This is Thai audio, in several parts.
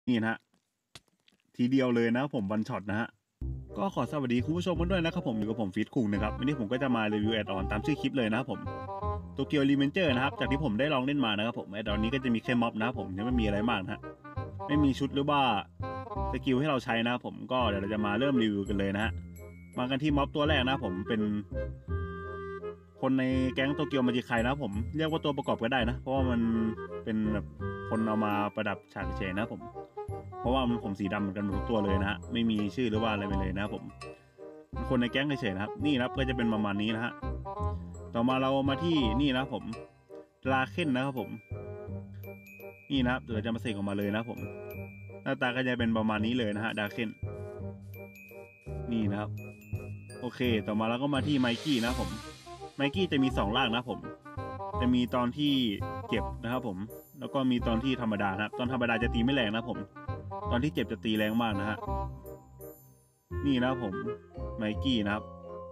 นี่นะฮะทีเดียวเลยนะผมวันช็อตนะฮะก็ขอสวัสดีคุณผู้ชมกันด้วยนะครับผมอยู่กับผมฟีดคุงนะครับวันนี้ผมก็จะมารีวิวแอดออนตามชื่อคลิปเลยนะครับผมโตเกียวรีเวนเจอร์นะครับจากที่ผมได้ลองเล่นมานะครับผมแอดออนนี้ก็จะมีแค่ม็อบนะครับผมยังไม่มีอะไรมากนะฮะไม่มีชุดหรือว่าสกิลให้เราใช้นะครับผมก็เดี๋ยวเราจะมาเริ่มรีวิวกันเลยนะฮะมากันที่ม็อบตัวแรกนะผมเป็นคนในแก๊งโตเกียวมาจิไคนะผมเรียกว่าตัวประกอบก็ได้นะเพราะว่ามันเป็นแบบคนเอามาประดับฉากเฉยนะผมเพราะว่ามันผมสีดำเหมือนกันหมดทุกตัวเลยนะฮะไม่มีชื่อหรือว่าอะไรไปเลยนะผมคนในแก๊งเฉยๆนะครับนี่นะครับก็จะเป็นประมาณนี้นะฮะต่อมาเรามาที่นี่นะผมลาเคนนะครับผมนี่นะครับเดี๋ยวจะมาเสกออกมาเลยนะผมหน้าตาก็จะเป็นประมาณนี้เลยนะฮะดาเคนนี่นะครับโอเคต่อมาเราก็มาที่ไมกี้นะผมไมกี้จะมี2ร่างนะผมจะมีตอนที่เจ็บนะครับผมแล้วก็มีตอนที่ธรรมดาครับตอนธรรมดาจะตีไม่แรงนะผมตอนที่เจ็บจะตีแรงมากนะฮะนี่นะผมไมกี้นะครับ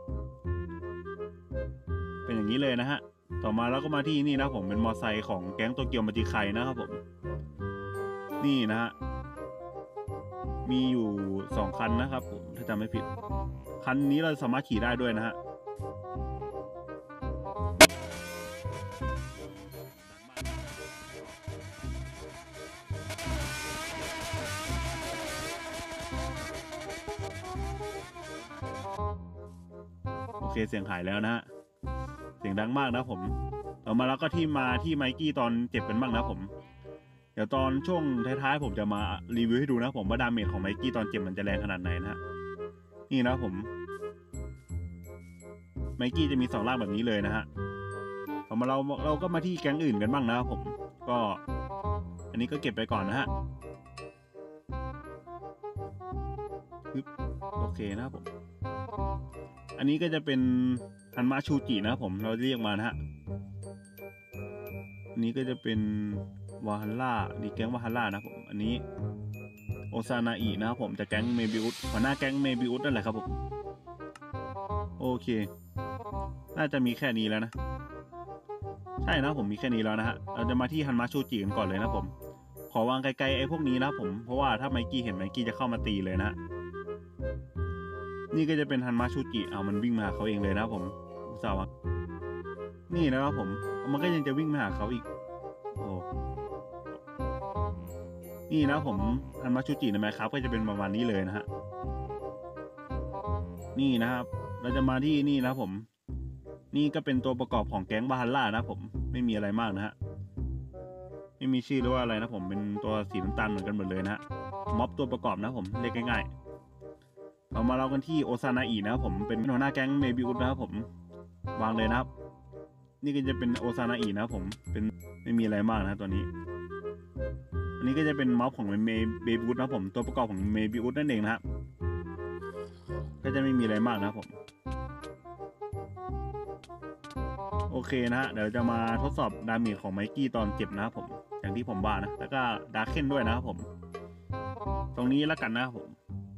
เป็นอย่างนี้เลยนะฮะต่อมาเราก็มาที่นี่นะผมเป็นมอไซค์ของแก๊งโตเกียวมาจิไคนะครับผมนี่นะฮะมีอยู่2คันนะครับผมถ้าจำไม่ผิดคันนี้เราสามารถขี่ได้ด้วยนะฮะโอเคเสียงหายแล้วนะฮะเสียงดังมากนะผมต่อมาแล้วก็ที่ไมกี้ตอนเจ็บกันบ้างนะผมเดี๋ยวตอนช่วงท้ายๆผมจะมารีวิวให้ดูนะผมว่าดาเมจของไมกี้ตอนเจ็บมันจะแรงขนาดไหนนะฮะนี่นะผมไมกี้จะมี2ร่างแบบนี้เลยนะฮะต่อมาเราก็มาที่แก๊งอื่นกันบ้างนะครับผมก็อันนี้ก็เก็บไปก่อนนะฮะโอเคนะครับผมอันนี้ก็จะเป็นฮันมาชูจินะครับผมเราเรียกมานะฮะอันนี้ก็จะเป็นวาฮัลล่าดีแก๊งวาฮัลล่านะผมอันนี้โอซานาอินะครับผมจากแก๊งเมบิอุสหัวหน้าแก๊งเมบิอุสนั่นแหละครับผมโอเคน่าจะมีแค่นี้แล้วนะใช่นะผมมีแค่นี้แล้วนะฮะเราจะมาที่ฮันมาชูจิกันก่อนเลยนะผมขอวางไกลๆไอ้พวกนี้นะผมเพราะว่าถ้าไมกี้เห็นไมกี้จะเข้ามาตีเลยนะนี่ก็จะเป็นฮันมาชูจิเอามันวิ่งมาหาเขาเองเลยนะผมอุตส่าห์วางนี่นะครับผมมันก็ยังจะวิ่งมาหาเขาอีกโอ้นี่นะผมฮันมาชูจิในแมคครับก็จะเป็นประมาณนี้เลยนะฮะนี่นะครับเราจะมาที่นี่นะผมนี่ก็เป็นตัวประกอบของแก๊งบาฮัลล่านะผมไม่มีอะไรมากนะฮะไม่มีชื่อหรือว่าอะไรนะผมเป็นตัวสีน้ำตาลเหมือนกันหมดเลยนะฮะม็อบตัวประกอบนะผมเรียกง่ายๆเรามาเล่ากันที่โอซานาอินะครับผมเป็นหัวหน้าแก๊งเมบิอุสนะครับผมวางเลยนะครับนี่ก็จะเป็นโอซานาอินะครับผมเป็นไม่มีอะไรมากนะตัวนี้อันนี้ก็จะเป็นม็อบของเมบิอุสนะครับผมตัวประกอบของเมบิอุสนั่นเองนะครับก็จะไม่มีอะไรมากนะครับผมโอเคนะฮะเดี๋ยวจะมาทดสอบดาเมจของไมกี้ตอนเจ็บนะครับผมอย่างที่ผมว่านะแล้วก็ดาร์เคนด้วยนะครับผมตรงนี้แล้วกันนะครับผม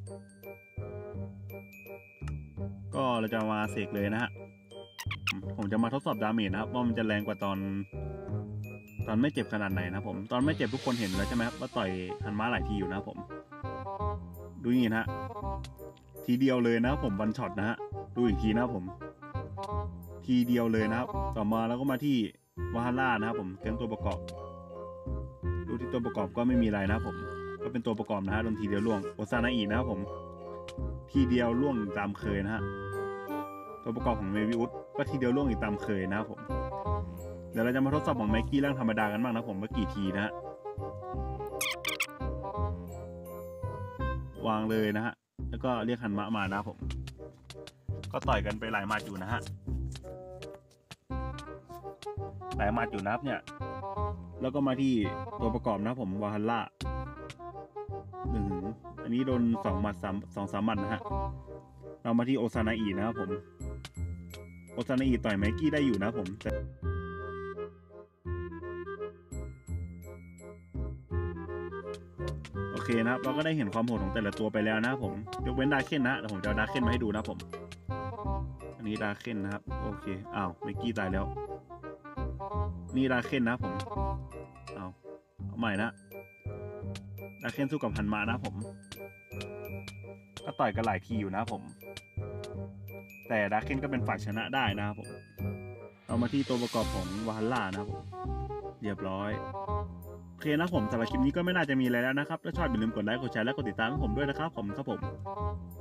ก็เราจะมาเสกเลยนะฮะผมจะมาทดสอบดาเมจนะครับว่ามันจะแรงกว่าตอนไม่เจ็บขนาดไหนนะผมตอนไม่เจ็บทุกคนเห็นแล้วใช่ไหมครับว่าต่อยฮันม้าหลายทีอยู่นะผมดูนี่นะฮะทีเดียวเลยนะผมวันช็อตนะฮะดูอีกทีนะผมทีเดียวเลยนะครับต่อมาแล้วก็มาที่วาฮาร่านะครับผมแก๊งตัวประกอบดูที่ตัวประกอบก็ไม่มีอะไรนะครับผมก็เป็นตัวประกอบนะฮะโดนทีเดียวล่วงโอซานาอินะครับผมทีเดียวล่วงตามเคยนะฮะตัวประกอบของเมวิอุสก็ทีเดียวล่วงอีกตามเคยนะครับผมเดี๋ยวเราจะมาทดสอบของไมกี้ร่างธรรมดากันบ้างนะผมว่ากี่ทีนะฮะวางเลยนะฮะแล้วก็เรียกฮันมะมานะผมก็ต่อยกันไปหลายมาดอยู่นะฮะหลายมาดอยู่นะครับเนี่ยแล้วก็มาที่ตัวประกอบนะผมวาฮัลล่าอันนี้โดน2 หมัด2-3 หมัดนะฮะเรามาที่โอซานาอินะครับผมโอซานาอิต่อยไมกี้ได้อยู่นะผมโอเคนะครับเราก็ได้เห็นความโหดของแต่ละตัวไปแล้วนะผมยกเว้นดาเคนนะเดี๋ยวผมจะเอาดาเคนมาให้ดูนะผมอันนี้ดาเคนนะครับโอเคอ้าวไมกี้ตายแล้วนี่ดาเคนนะผมเอาใหม่นะดาเคนสู้กับฮันมานะผมก็ต่อยกันหลายทีอยู่นะผมแต่ดาเคนก็เป็นฝ่ายชนะได้นะครับผมเรามาที่ตัวประกอบของวาฮัลล่านะครับผมเรียบร้อยโอเคนะผมสำหรับคลิปนี้ก็ไม่น่าจะมีอะไรแล้วนะครับถ้าชอบอย่าลืมกดไลค์กดแชร์และกดติดตามให้ผมด้วยนะครับผม